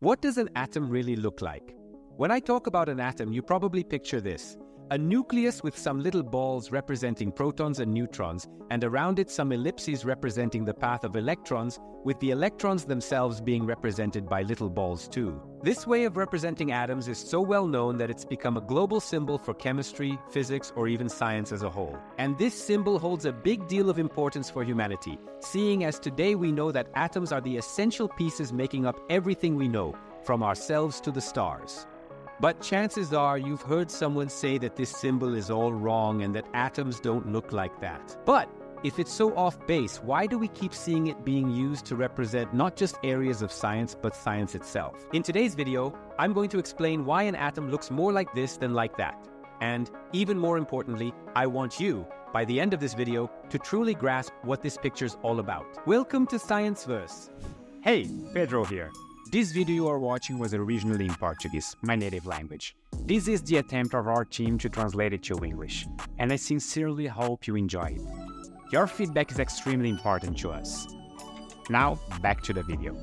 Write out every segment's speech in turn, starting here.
What does an atom really look like? When I talk about an atom, you probably picture this: a nucleus with some little balls representing protons and neutrons, and around it some ellipses representing the path of electrons, with the electrons themselves being represented by little balls too. This way of representing atoms is so well known that it's become a global symbol for chemistry, physics, or even science as a whole. And this symbol holds a big deal of importance for humanity, seeing as today we know that atoms are the essential pieces making up everything we know, from ourselves to the stars. But chances are you've heard someone say that this symbol is all wrong and that atoms don't look like that. But if it's so off base, why do we keep seeing it being used to represent not just areas of science, but science itself? In today's video, I'm going to explain why an atom looks more like this than like that. And even more importantly, I want you, by the end of this video, to truly grasp what this picture's all about. Welcome to Scienceverse. Hey, Pedro here. This video you are watching was originally in Portuguese, my native language. This is the attempt of our team to translate it to English, and I sincerely hope you enjoy it. Your feedback is extremely important to us. Now, back to the video.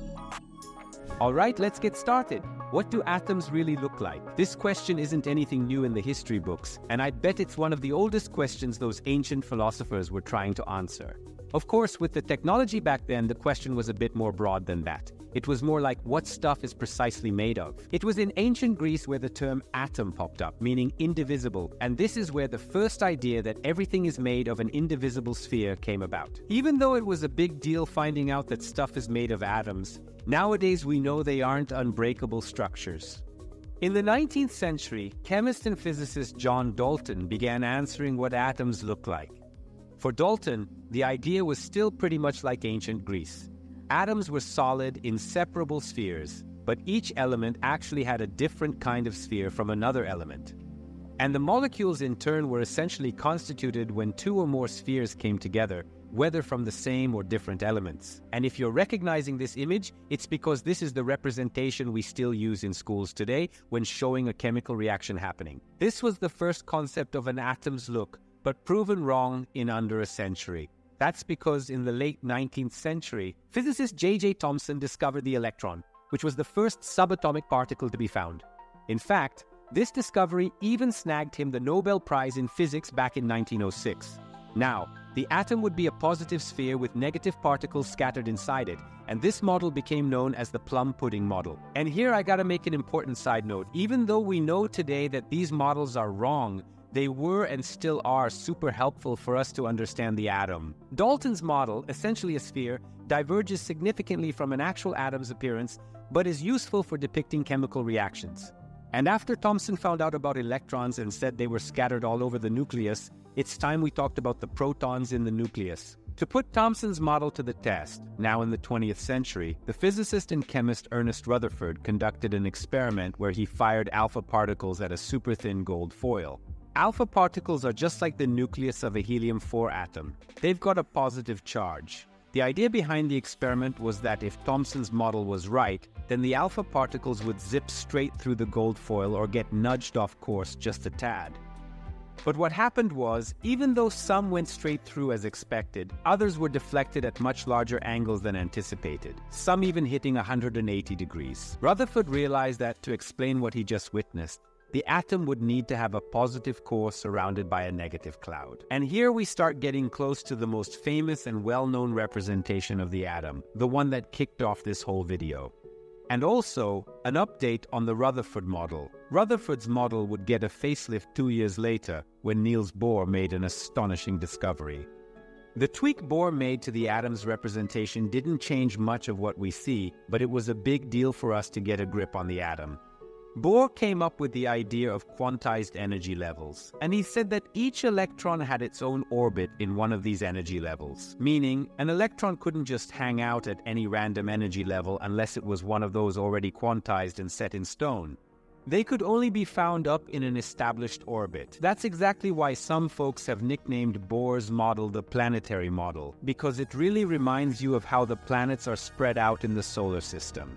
Alright, let's get started. What do atoms really look like? This question isn't anything new in the history books, and I bet it's one of the oldest questions those ancient philosophers were trying to answer. Of course, with the technology back then, the question was a bit more broad than that. It was more like, what stuff is precisely made of? It was in ancient Greece where the term atom popped up, meaning indivisible, and this is where the first idea that everything is made of an indivisible sphere came about. Even though it was a big deal finding out that stuff is made of atoms, nowadays we know they aren't unbreakable structures. In the 19th century, chemist and physicist John Dalton began answering what atoms look like. For Dalton, the idea was still pretty much like ancient Greece. Atoms were solid, inseparable spheres, but each element actually had a different kind of sphere from another element. And the molecules in turn were essentially constituted when two or more spheres came together, whether from the same or different elements. And if you're recognizing this image, it's because this is the representation we still use in schools today when showing a chemical reaction happening. This was the first concept of an atom's look, but proven wrong in under a century. That's because in the late 19th century, physicist J.J. Thomson discovered the electron, which was the first subatomic particle to be found. In fact, this discovery even snagged him the Nobel Prize in Physics back in 1906. Now, the atom would be a positive sphere with negative particles scattered inside it, and this model became known as the plum pudding model. And here I gotta make an important side note. Even though we know today that these models are wrong, they were and still are super helpful for us to understand the atom. Dalton's model, essentially a sphere, diverges significantly from an actual atom's appearance, but is useful for depicting chemical reactions. And after Thomson found out about electrons and said they were scattered all over the nucleus, it's time we talked about the protons in the nucleus. To put Thomson's model to the test, now in the 20th century, the physicist and chemist Ernest Rutherford conducted an experiment where he fired alpha particles at a super-thin gold foil. Alpha particles are just like the nucleus of a helium-4 atom. They've got a positive charge. The idea behind the experiment was that if Thomson's model was right, then the alpha particles would zip straight through the gold foil or get nudged off course just a tad. But what happened was, even though some went straight through as expected, others were deflected at much larger angles than anticipated, some even hitting 180 degrees. Rutherford realized that to explain what he just witnessed, the atom would need to have a positive core surrounded by a negative cloud. And here we start getting close to the most famous and well-known representation of the atom, the one that kicked off this whole video. And also, an update on the Rutherford model. Rutherford's model would get a facelift 2 years later when Niels Bohr made an astonishing discovery. The tweak Bohr made to the atom's representation didn't change much of what we see, but it was a big deal for us to get a grip on the atom. Bohr came up with the idea of quantized energy levels, and he said that each electron had its own orbit in one of these energy levels, meaning an electron couldn't just hang out at any random energy level unless it was one of those already quantized and set in stone. They could only be found up in an established orbit. That's exactly why some folks have nicknamed Bohr's model the planetary model, because it really reminds you of how the planets are spread out in the solar system.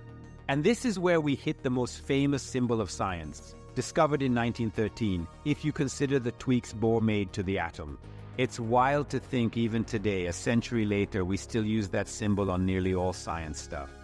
And this is where we hit the most famous symbol of science, discovered in 1913, if you consider the tweaks Bohr made to the atom. It's wild to think even today, a century later, we still use that symbol on nearly all science stuff.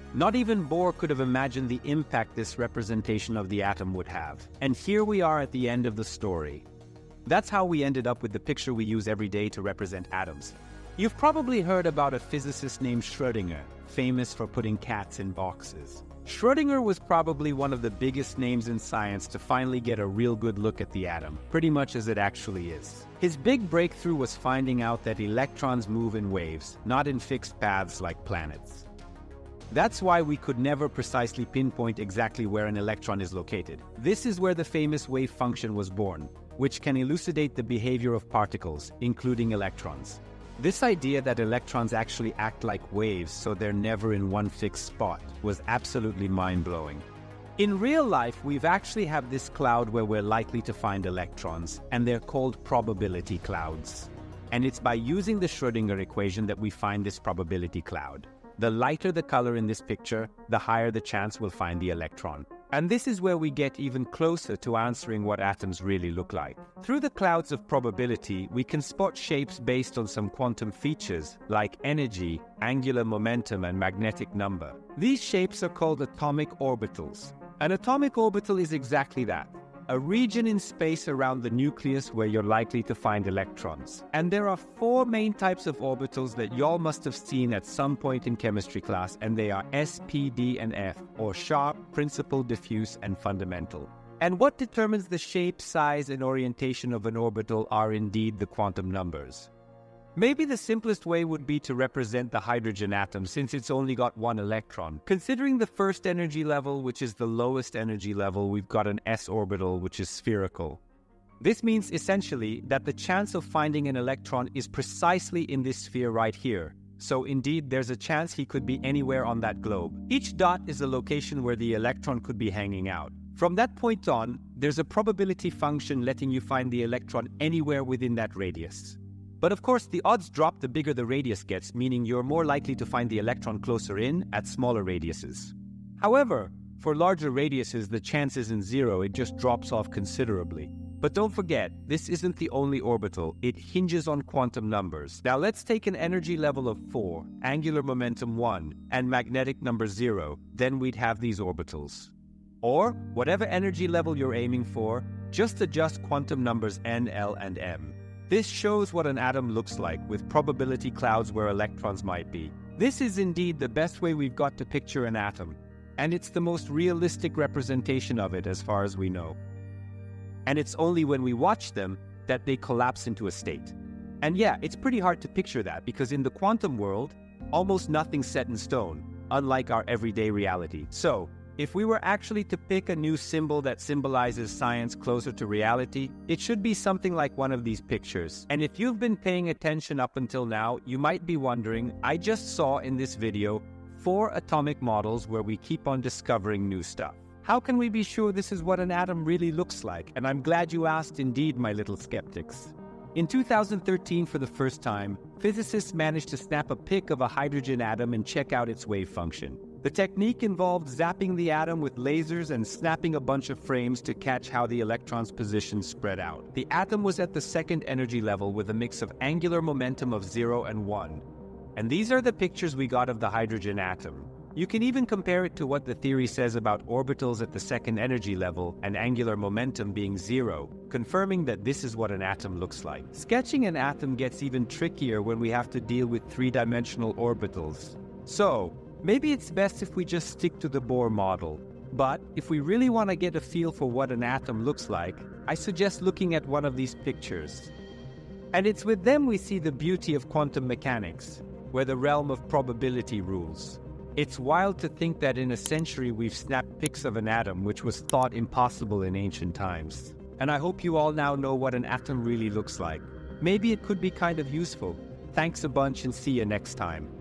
Not even Bohr could have imagined the impact this representation of the atom would have. And here we are at the end of the story. That's how we ended up with the picture we use every day to represent atoms. You've probably heard about a physicist named Schrödinger, famous for putting cats in boxes. Schrödinger was probably one of the biggest names in science to finally get a real good look at the atom, pretty much as it actually is. His big breakthrough was finding out that electrons move in waves, not in fixed paths like planets. That's why we could never precisely pinpoint exactly where an electron is located. This is where the famous wave function was born, which can elucidate the behavior of particles, including electrons. This idea that electrons actually act like waves so they're never in one fixed spot was absolutely mind-blowing. In real life, we've actually have this cloud where we're likely to find electrons, and they're called probability clouds. And it's by using the Schrödinger equation that we find this probability cloud. The lighter the color in this picture, the higher the chance we'll find the electron. And this is where we get even closer to answering what atoms really look like. Through the clouds of probability, we can spot shapes based on some quantum features like energy, angular momentum, and magnetic number. These shapes are called atomic orbitals. An atomic orbital is exactly that, a region in space around the nucleus where you're likely to find electrons. And there are 4 main types of orbitals that y'all must have seen at some point in chemistry class, and they are S, P, D, and F, or sharp, principal, diffuse, and fundamental. And what determines the shape, size, and orientation of an orbital are indeed the quantum numbers. Maybe the simplest way would be to represent the hydrogen atom since it's only got 1 electron. Considering the first energy level, which is the lowest energy level, we've got an s orbital, which is spherical. This means essentially that the chance of finding an electron is precisely in this sphere right here. So indeed, there's a chance he could be anywhere on that globe. Each dot is a location where the electron could be hanging out. From that point on, there's a probability function letting you find the electron anywhere within that radius. But of course, the odds drop the bigger the radius gets, meaning you're more likely to find the electron closer in at smaller radiuses. However, for larger radiuses, the chance isn't zero, it just drops off considerably. But don't forget, this isn't the only orbital, it hinges on quantum numbers. Now let's take an energy level of 4, angular momentum 1, and magnetic number 0, then we'd have these orbitals. Or, whatever energy level you're aiming for, just adjust quantum numbers n, l, and m. This shows what an atom looks like, with probability clouds where electrons might be. This is indeed the best way we've got to picture an atom, and it's the most realistic representation of it as far as we know. And it's only when we watch them that they collapse into a state. And yeah, it's pretty hard to picture that because in the quantum world, almost nothing's set in stone, unlike our everyday reality. So, if we were actually to pick a new symbol that symbolizes science closer to reality, it should be something like one of these pictures. And if you've been paying attention up until now, you might be wondering, I just saw in this video 4 atomic models where we keep on discovering new stuff. How can we be sure this is what an atom really looks like? And I'm glad you asked indeed, my little skeptics. In 2013, for the first time, physicists managed to snap a pic of a hydrogen atom and check out its wave function. The technique involved zapping the atom with lasers and snapping a bunch of frames to catch how the electron's position spread out. The atom was at the second energy level with a mix of angular momentum of 0 and 1. And these are the pictures we got of the hydrogen atom. You can even compare it to what the theory says about orbitals at the second energy level and angular momentum being 0, confirming that this is what an atom looks like. Sketching an atom gets even trickier when we have to deal with 3-dimensional orbitals. So, maybe it's best if we just stick to the Bohr model. But if we really want to get a feel for what an atom looks like, I suggest looking at one of these pictures. And it's with them we see the beauty of quantum mechanics, where the realm of probability rules. It's wild to think that in a century we've snapped pics of an atom which was thought impossible in ancient times. And I hope you all now know what an atom really looks like. Maybe it could be kind of useful. Thanks a bunch and see you next time.